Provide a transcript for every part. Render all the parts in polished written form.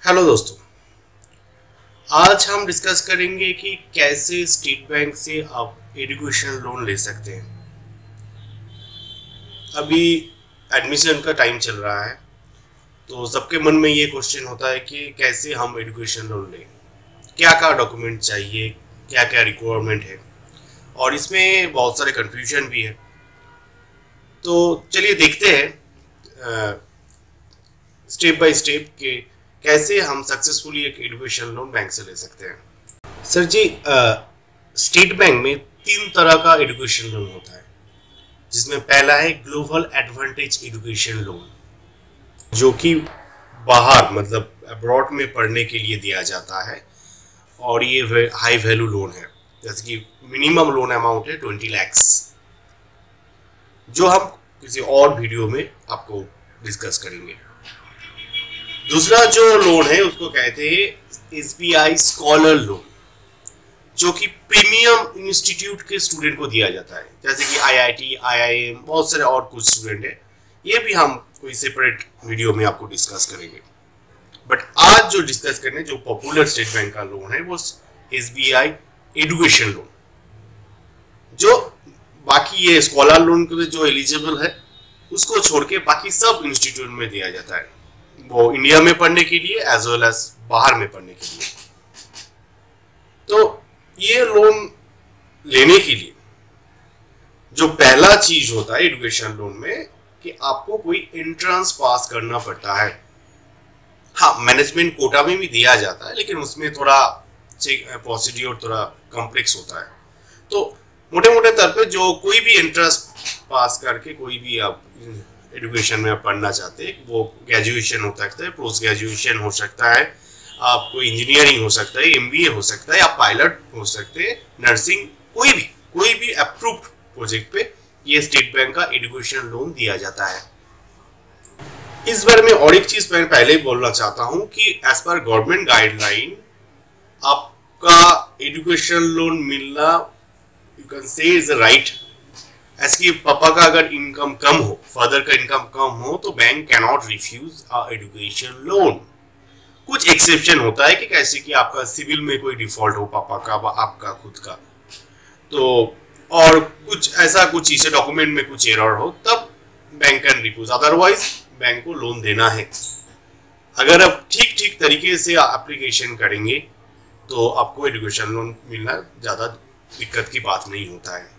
Hello दोस्तों, आज हम डिस्कस करेंगे कि कैसे स्टेट बैंक से आप एजुकेशन लोन ले सकते हैं। अभी एडमिशन का टाइम चल रहा है, तो सबके मन में ये क्वेश्चन होता है कि कैसे हम एजुकेशन लोन लें, क्या क्या डॉक्यूमेंट चाहिए, क्या क्या रिक्वायरमेंट है, और इसमें बहुत सारे कन्फ्यूजन भी है। तो चलिए देखते हैं स्टेप बाय स्टेप के कैसे हम सक्सेसफुली एक एजुकेशन लोन बैंक से ले सकते हैं। सर जी, स्टेट बैंक में 3 तरह का एजुकेशन लोन होता है, जिसमें पहला है ग्लोबल एडवांटेज एजुकेशन लोन, जो कि बाहर मतलब अब्रॉड में पढ़ने के लिए दिया जाता है, और ये हाई वैल्यू लोन है। जैसे कि मिनिमम लोन अमाउंट है 20 लाख, जो हम किसी और वीडियो में आपको डिस्कस करेंगे। दूसरा जो लोन है उसको कहते हैं SBI स्कॉलर लोन, जो कि प्रीमियम इंस्टीट्यूट के स्टूडेंट को दिया जाता है, जैसे कि IIT, IIM, बहुत सारे और कुछ स्टूडेंट है। ये भी हम कोई सेपरेट वीडियो में आपको डिस्कस करेंगे। बट आज जो डिस्कस करने जो पॉपुलर स्टेट बैंक का लोन है वो SBI एजुकेशन लोन, जो बाकी ये स्कॉलर लोन के लिए जो एलिजिबल है उसको छोड़ के बाकी सब इंस्टीट्यूट में दिया जाता है, वो इंडिया में पढ़ने के लिए एज वेल एज बाहर में पढ़ने के लिए। तो ये लोन लेने के लिए जो पहला चीज होता है एजुकेशन लोन में कि आपको कोई एंट्रेंस पास करना पड़ता है। हाँ, मैनेजमेंट कोटा में भी दिया जाता है, लेकिन उसमें थोड़ा प्रोसीड्योर थोड़ा कॉम्प्लेक्स होता है। तो मोटे मोटे तौर पे जो कोई भी एंट्रेंस पास करके कोई भी आप एजुकेशन में पढ़ना चाहते हैं, वो ग्रेजुएशन हो सकता है, पोस्ट ग्रेजुएशन हो सकता है, आपको इंजीनियरिंग हो सकता है, MBA हो सकता है, आप पायलट हो सकते हैं, नर्सिंग, कोई भी अप्रूव्ड प्रोजेक्ट पे ये स्टेट बैंक का एजुकेशन लोन दिया जाता है। इस बारे में और एक चीज मैं पहले ही बोलना चाहता हूं कि एज पर गवर्नमेंट गाइडलाइन आपका एजुकेशन लोन मिलना you can say is right. ऐसे पापा का अगर इनकम कम हो, फादर का इनकम कम हो, तो bank can not refuse a education loan. कुछ एक्सेप्शन होता है कि कैसे कि आपका सिविल में कोई डिफॉल्ट हो, पापा का आपका खुद का, तो और कुछ ऐसा कुछ चीजें डॉक्यूमेंट में कुछ एरर हो, तब bank can refuse, otherwise bank को लोन देना है। अगर आप ठीक तरीके से एप्लीकेशन करेंगे तो आपको एजुकेशन लोन मिलना ज्यादा दिक्कत की बात नहीं होता है।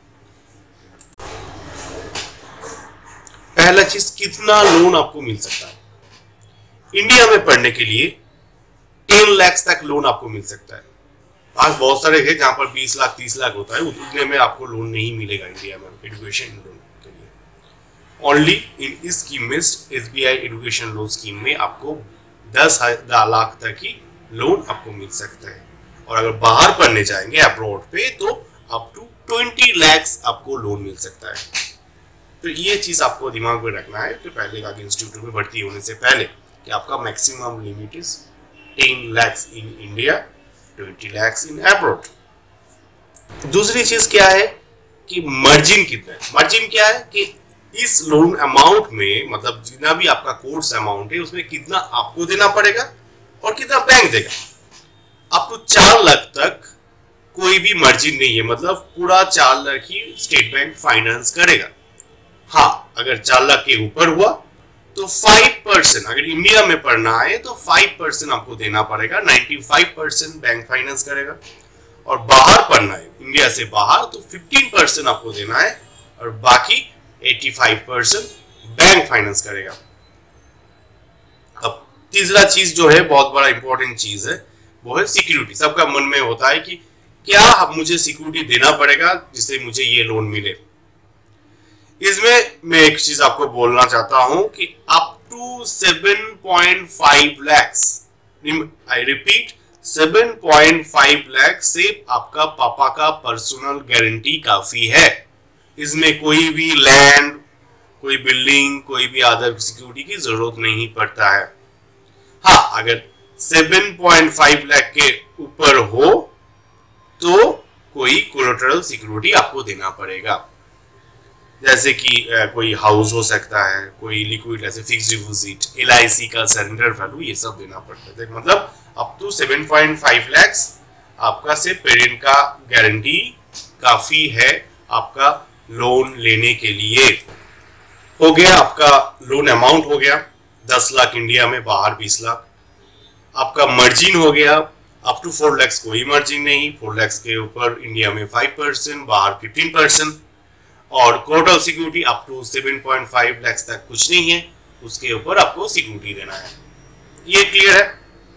पहला चीज, कितना लोन आपको मिल सकता है। इंडिया में पढ़ने के लिए 10 लाख तक लोन आपको मिल सकता है। आज बहुत सारे है जहां पर 20 लाख 30 लाख होता है, उतने में आपको लोन नहीं मिलेगा इंडिया में एजुकेशन लोन के लिए। ओनली इन इस स्कीम में, SBI एजुकेशन लोन स्कीम में, आपको 10 लाख तक की लोन आपको मिल सकता है। और अगर बाहर पढ़ने जाएंगे अब्रॉड पे तो अप टू 20 लाख आपको लोन मिल सकता है। तो ये चीज आपको दिमाग में रखना है कि पहले आगे इंस्टीट्यूट में भर्ती होने से पहले कि आपका maximum limit is 10 lakh in India, 20 lakh in abroad. दूसरी चीज क्या है कि मार्जिन कितना है। मार्जिन क्या है कि इस लोन अमाउंट में, मतलब जितना भी आपका कोर्स अमाउंट है उसमें कितना आपको देना पड़ेगा और कितना बैंक देगा। अप टू 4 लाख तक कोई भी मार्जिन नहीं है, मतलब पूरा 4 लाख ही स्टेट बैंक फाइनेंस करेगा। हाँ, अगर 4 लाख के ऊपर हुआ तो 5%, अगर इंडिया में पढ़ना है तो 5% आपको देना पड़ेगा, 95% बैंक फाइनेंस करेगा। और बाहर पढ़ना है इंडिया से बाहर तो 15% आपको देना है, और बाकी 85% बैंक फाइनेंस करेगा। अब तीसरा चीज जो है, बहुत बड़ा इंपॉर्टेंट चीज है, वो है सिक्योरिटी। सबका मन में होता है कि क्या मुझे सिक्योरिटी देना पड़ेगा जिससे मुझे ये लोन मिले। इसमें मैं एक चीज आपको बोलना चाहता हूं कि up to 7.5 lakh, I repeat 7.5 lakh से आपका पापा का पर्सनल गारंटी काफी है। इसमें कोई भी लैंड, कोई बिल्डिंग, कोई भी अदर सिक्योरिटी की जरूरत नहीं पड़ता है। हाँ, अगर 7.5 लाख के ऊपर हो तो कोई कोलेटरल सिक्योरिटी आपको देना पड़ेगा। जैसे कि कोई हाउस हो सकता है, कोई लिक्विड जैसे फिक्स डिपॉजिट, LIC का सरेंडर वैल्यू, ये सब देना पड़ता है। मतलब अप टू 7.5 लैक्स आपका सिर्फ पेरेंट का गारंटी काफी है आपका लोन लेने के लिए। हो गया आपका लोन अमाउंट हो गया 10 लाख इंडिया में, बाहर 20 लाख। आपका मार्जिन हो गया अप टू 4 लैक्स कोई मार्जिन नहीं, 4 लैक्स के ऊपर इंडिया में 5%, बाहर 15%। और collateral security up to 7.5 lakhs तक कुछ नहीं है, उसके ऊपर आपको सिक्योरिटी देना है। ये क्लियर है।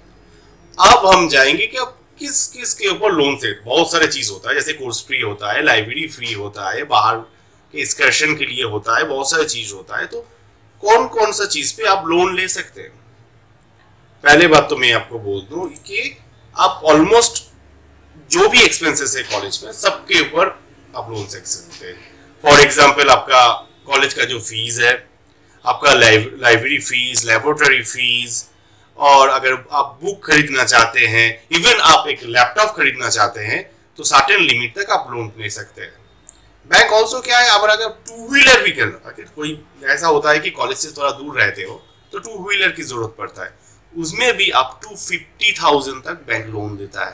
अब हम जाएंगे कि अब किस किस के ऊपर लोन से, बहुत सारे चीज होता है, जैसे कोर्स फ्री होता है, लाइब्रेरी फ्री होता है, बाहर के एक्सकर्शन के लिए होता है, बहुत सारे चीज होता है। तो कौन कौन सा चीज पे आप लोन ले सकते हैं? पहले बात तो मैं आपको बोल दूं कि आप ऑलमोस्ट जो भी एक्सपेंसेस है कॉलेज में, सबके ऊपर आप लोन ले सकते हैं। फॉर एग्जाम्पल आपका कॉलेज का जो फीस है, आपका लाइब्रेरी फीस, लेबोरेटरी फीस, और अगर आप बुक खरीदना चाहते हैं, इवन आप एक लैपटॉप खरीदना चाहते हैं, तो सर्टेन लिमिट तक आप लोन ले सकते हैं। बैंक ऑल्सो क्या है, अगर टू व्हीलर भी करना, अगर कोई ऐसा होता है कि कॉलेज से थोड़ा दूर रहते हो तो टू व्हीलर की जरूरत पड़ता है, उसमें भी अप टू 50,000 तक बैंक लोन देता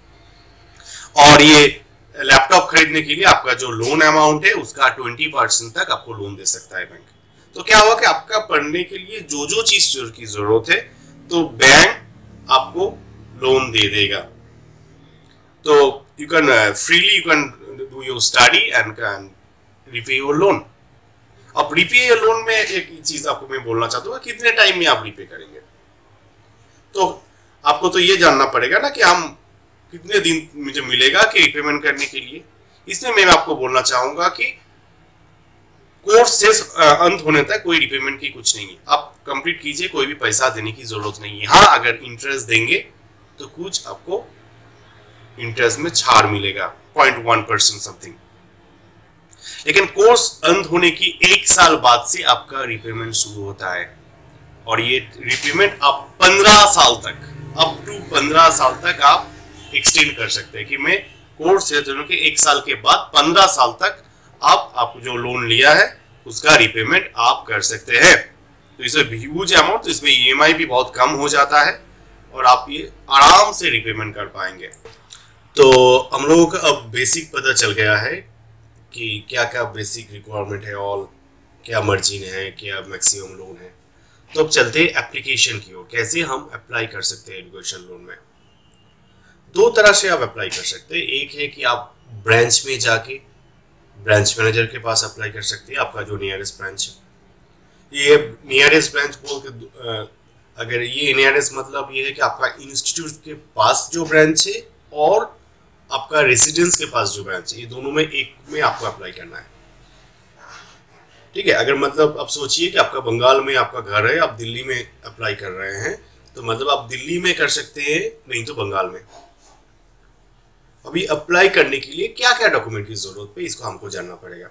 है। और ये लैपटॉप खरीदने के लिए आपका जो लोन अमाउंट है उसका 20% तक आपको लोन दे सकता है बैंक। तो क्या हुआ कि आपका पढ़ने के लिए जो जो चीज की जरूरत है, तो बैंक आपको लोन दे देगा। तो you can freely you can do your study and can repay your loan. अब रिपे योर लोन में एक चीज आपको मैं बोलना चाहता हूँ, कितने टाइम में आप रिपे करेंगे। तो आपको तो ये जानना पड़ेगा ना कि हम कितने दिन मुझे मिलेगा कि रिपेमेंट करने के लिए। इसमें मैं आपको बोलना चाहूंगा कि कोर्स से अंत होने तक कोई रिपेमेंट की कुछ नहीं है, आप कंप्लीट कीजिए, कोई भी पैसा देने की जरूरत नहीं है। हाँ, अगर इंटरेस्ट देंगे तो कुछ आपको इंटरेस्ट में छाड़ मिलेगा, 0.1% समथिंग। लेकिन कोर्स अंत होने की 1 साल बाद से आपका रिपेमेंट शुरू होता है, और ये रिपेमेंट आप 15 साल तक, अप टू 15 साल तक आप एक्सटेंड कर सकते हैं कि मैं कोर्स से के 1 साल के बाद 15 साल तक आप जो लोन लिया है उसका रिपेमेंट आप कर सकते हैं। तो इसमें ह्यूज अमाउंट, तो इसमें EMI भी बहुत कम हो जाता है और आप ये आराम से रिपेमेंट कर पाएंगे। तो हम लोगों को अब बेसिक पता चल गया है कि क्या क्या बेसिक रिक्वायरमेंट है, और क्या मार्जिन है, क्या मैक्सिमम लोन है। तो अब चलते हैं एप्लीकेशन की ओर, कैसे हम अप्लाई कर सकते हैं एजुकेशन लोन में। 2 तरह से आप अप्लाई कर सकते हैं। एक है कि आप ब्रांच में जाके ब्रांच मैनेजर के पास अप्लाई कर सकते हैं, आपका जो नियरेस्ट ब्रांच है। ये नियरेस्ट ब्रांच बोल के, अगर ये नियरेस्ट मतलब ये है कि आपका इंस्टीट्यूट के पास जो ब्रांच है और आपका रेसिडेंस के पास जो ब्रांच है, ये दोनों में एक में आपको अप्लाई करना है। ठीक है, अगर मतलब आप सोचिए कि आपका बंगाल में आपका घर है, आप दिल्ली में अप्लाई कर रहे हैं, तो मतलब आप दिल्ली में कर सकते हैं, नहीं तो बंगाल में। अभी अप्लाई करने के लिए क्या क्या डॉक्यूमेंट की जरूरत है, इसको हमको जानना पड़ेगा।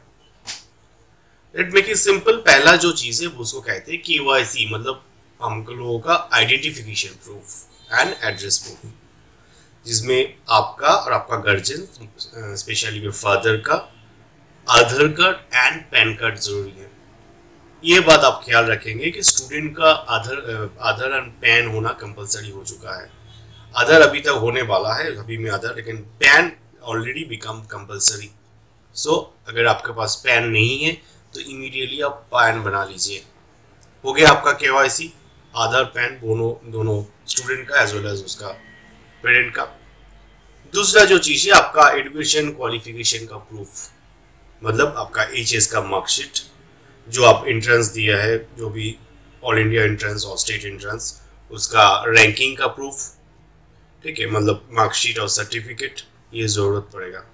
Let make it simple. पहला जो चीज है उसको कहते हैं KYC, मतलब हम लोगों का identification proof and address proof, जिसमें आपका और आपका गार्जियन, स्पेशली फादर का Aadhaar card and PAN card जरूरी है। ये बात आप ख्याल रखेंगे कि स्टूडेंट का आधार एंड पैन होना कंपलसरी हो चुका है। आधार अभी तक होने वाला है, अभी में आधार, लेकिन PAN already become compulsory. So अगर आपके पास पैन नहीं है तो इमीडिएटली आप पैन बना लीजिए। हो गया आपका KYC, आधार पैन दोनों स्टूडेंट का एज वेल एज उसका पेरेंट का। दूसरा जो चीज़ है आपका एजुकेशन क्वालिफिकेशन का प्रूफ, मतलब आपका HS का मार्कशीट, जो आप एंट्रेंस दिया है, जो भी ऑल इंडिया एंट्रेंस और स्टेट एंट्रेंस, उसका रैंकिंग का प्रूफ। ठीक है, मतलब मार्कशीट और सर्टिफिकेट, ये जरूरत पड़ेगा।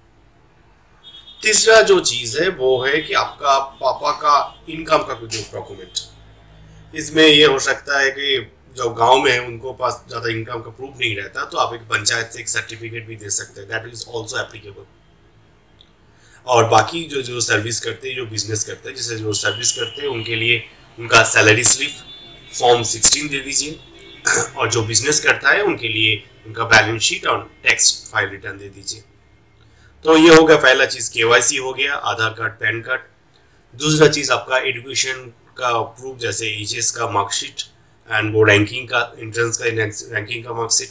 तीसरा जो चीज है वो है कि आपका पापा का इनकम का कुछ डॉक्यूमेंट। इसमें ये हो सकता है कि जो गांव में है उनको पास ज्यादा इनकम का प्रूफ नहीं रहता, तो आप एक पंचायत से एक सर्टिफिकेट भी दे सकते हैं, दैट इज ऑल्सो एप्लीकेबल। और बाकी जो सर्विस करते हैं, जो बिजनेस करते हैं, जैसे जो सर्विस करते हैं उनके लिए उनका सैलरी स्लिप फॉर्म 16 दे दीजिए, और जो बिजनेस करता है उनके लिए उनका बैलेंस शीट और टैक्स फाइल रिटर्न दे दीजिए। तो ये हो गया पहला चीज, KYC हो गया, आधार कार्ड पैन कार्ड। दूसरा चीज़ आपका एजुकेशन का प्रूफ, जैसे एचएस का मार्कशीट एंड वो रैंकिंग का, एंट्रेंस का रैंकिंग का मार्कशीट।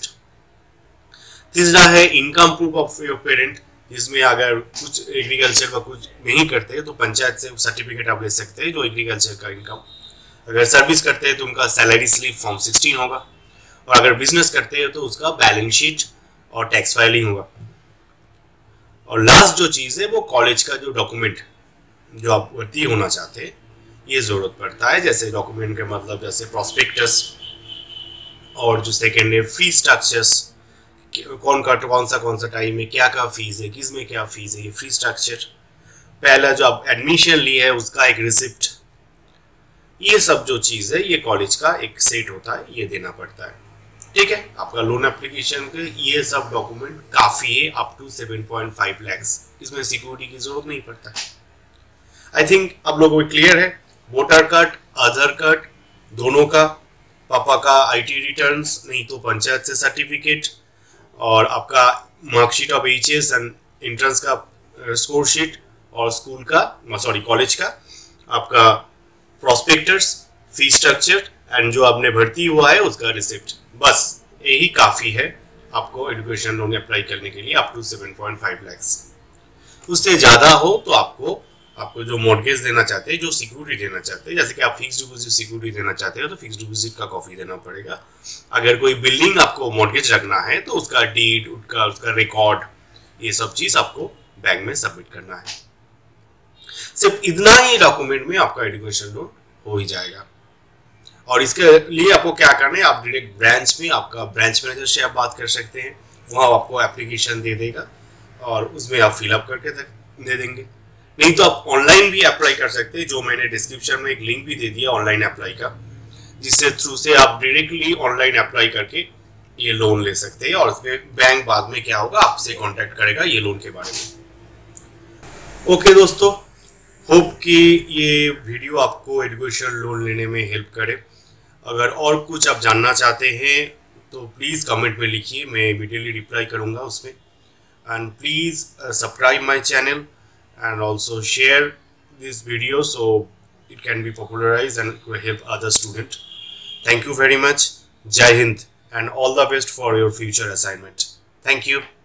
तीसरा है income proof of your parent, जिसमें अगर कुछ एग्रीकल्चर का कुछ नहीं करते तो पंचायत से सर्टिफिकेट आप ले सकते हैं जो एग्रीकल्चर का इनकम। अगर सर्विस करते हैं तो उनका सैलरी स्लिप फॉर्म 16 होगा, और अगर बिजनेस करते हैं तो उसका बैलेंस शीट और टैक्स फाइलिंग होगा। और लास्ट जो चीज़ है वो कॉलेज का जो डॉक्यूमेंट जो आप भर्ती होना चाहते हैं ये ज़रूरत पड़ता है। जैसे डॉक्यूमेंट का मतलब जैसे प्रॉस्पेक्टस, और जो सेकेंड है फी स्ट्रक्चर्स, कौन सा टाइम है, क्या फीस है, किस में क्या फीस है, ये फी स्ट्रक्चर। पहला जो आप एडमिशन ली है उसका एक रिसिप्ट, ये सब जो चीज़ है ये कॉलेज का एक सेट होता है, ये देना पड़ता है। ठीक है, आपका लोन एप्लीकेशन के ये सब डॉक्यूमेंट काफ़ी है, अप टू 7.5 लाख। इसमें सिक्योरिटी की जरूरत नहीं पड़ता है। आई थिंक आप लोगों को क्लियर है। वोटर कार्ड, आधार कार्ड दोनों का, पापा का आईटी रिटर्न्स, नहीं तो पंचायत से सर्टिफिकेट, और आपका marksheet of HS and entrance का स्कोर शीट, और स्कूल का कॉलेज का आपका प्रॉस्पेक्टस, फी स्ट्रक्चर एंड जो आपने भर्ती हुआ है उसका रिसिप्ट। बस यही काफ़ी है आपको एजुकेशन लोन अप्लाई करने के लिए, अप टू 7.5 लाख। उससे ज़्यादा हो तो आपको जो मॉर्गेज देना चाहते हैं, जो सिक्योरिटी देना चाहते हैं, जैसे कि आप फिक्स डिपॉजिट सिक्योरिटी देना चाहते हो तो फिक्स डिपॉजिट का कॉपी देना पड़ेगा। अगर कोई बिल्डिंग आपको मॉर्गेज रखना है तो उसका डीड, उसका रिकॉर्ड, ये सब चीज़ आपको बैंक में सबमिट करना है। सिर्फ इतना ही डॉक्यूमेंट में आपका एजुकेशन लोन हो ही जाएगा। और इसके लिए आपको क्या करना है, आप डायरेक्ट ब्रांच में, आपका ब्रांच मैनेजर से आप बात कर सकते हैं, वहाँ आपको एप्लीकेशन दे देगा और उसमें आप फिलअप करके दे देंगे। नहीं तो आप ऑनलाइन भी अप्लाई कर सकते हैं, जो मैंने डिस्क्रिप्शन में एक लिंक भी दे दिया ऑनलाइन अप्लाई का, जिससे थ्रू से आप डायरेक्टली ऑनलाइन अप्लाई करके ये लोन ले सकते हैं। और उसमें बैंक बाद में क्या होगा, आपसे कांटेक्ट करेगा ये लोन के बारे में। ओके दोस्तों, होप कि ये वीडियो आपको एजुकेशन लोन लेने में हेल्प करे। अगर और कुछ आप जानना चाहते हैं तो प्लीज़ कमेंट में लिखिए, मैं इमीडिएटली रिप्लाई करूँगा उसमें। And please subscribe my channel and also share this video so it can be popularized and help other students. Thank you very much. Jai Hind and all the best for your future assignment. Thank you.